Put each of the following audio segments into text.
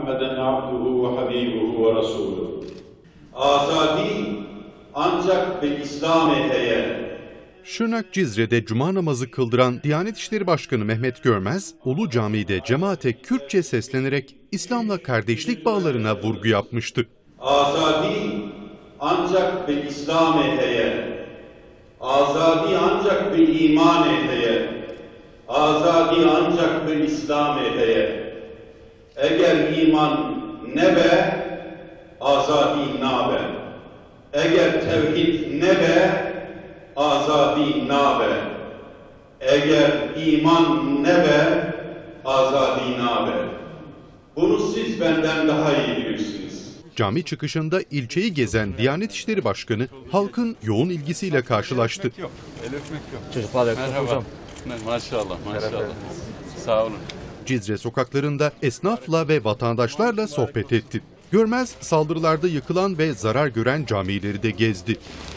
Muhammeden abduhu ve habibuhu ve resuluhu. Azadi ancak ve İslam eheye. Şırnak Cizre'de cuma namazı kıldıran Diyanet İşleri Başkanı Mehmet Görmez, Ulu Cami'de cemaate Kürtçe seslenerek İslam'la kardeşlik bağlarına vurgu yapmıştı. Azadi ancak ve İslam eheye. Azadi ancak ve iman eheye. Azadi ancak ve İslam eheye. Eğer iman nebe, azadi nabe. Eğer tevhid nebe, azadi nabe. Eğer iman nebe, azadi nabe. Bunu siz benden daha iyi bilirsiniz. Cami çıkışında ilçeyi gezen Diyanet İşleri Başkanı halkın yoğun ilgisiyle karşılaştı. El öpmek yok. Çocuklar Merhaba. Maşallah, maşallah. Sağ olun. Cizre sokaklarında esnafla ve vatandaşlarla sohbet etti. Görmez saldırılarda yıkılan ve zarar gören camileri de gezdi.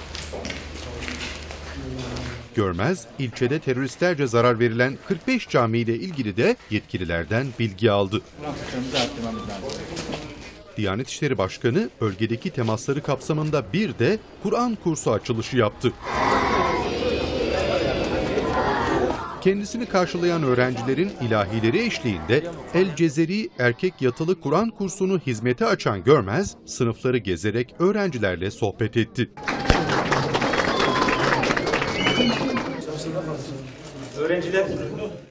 Görmez, ilçede teröristlerce zarar verilen 45 camiyle ilgili de yetkililerden bilgi aldı. Diyanet İşleri Başkanı bölgedeki temasları kapsamında bir de Kur'an kursu açılışı yaptı. Kendisini karşılayan öğrencilerin ilahileri eşliğinde El Cezeri erkek yatılı Kur'an kursunu hizmete açan Görmez, sınıfları gezerek öğrencilerle sohbet etti. Öğrenciler